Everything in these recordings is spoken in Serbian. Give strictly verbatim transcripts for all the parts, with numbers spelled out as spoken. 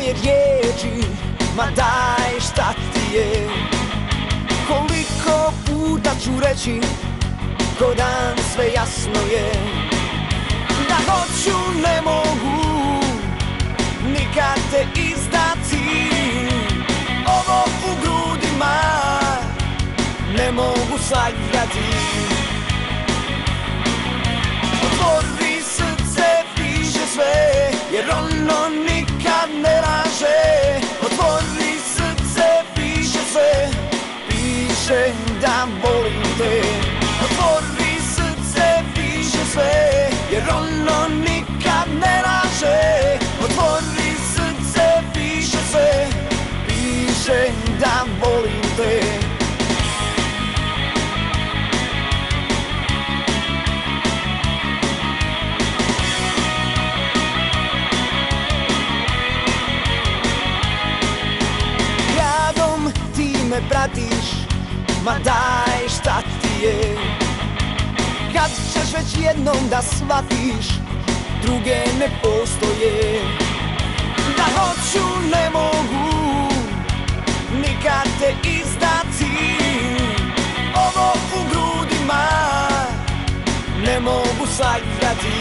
moje riječi, ma daj šta ti je. Koliko puta ću reći, ko dan sve jasno je. Da hoću ne mogu nikad te izdati. Ovo u grudima ne mogu sagrati. Otvori srce, piše sve, jer ono nikad ne laže. Otvori srce, piše sve, piše da volim te. Otvori srce, piše sve, jer ono nikad ne laže. Otvori srce, piše sve, piše da volim te. Radom ti me pratiš, ma daj šta ti je. Kad ćeš već jednom da shvatiš, druge ne postoje. Da hoću ne mogu nikad te izdati. Ovo u grudima ne mogu sagrati.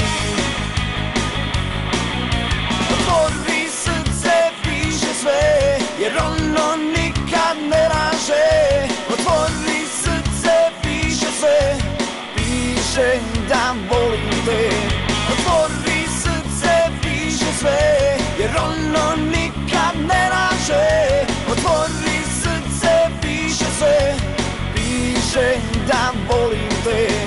Otvori srce, piše sve, jer ono nikad ne laže. Otvori srce, piše sve, piše da volim te. Otvori srce, piše sve, jer ono nikad ne laže. Otvori srce, piše sve, piše da volim te.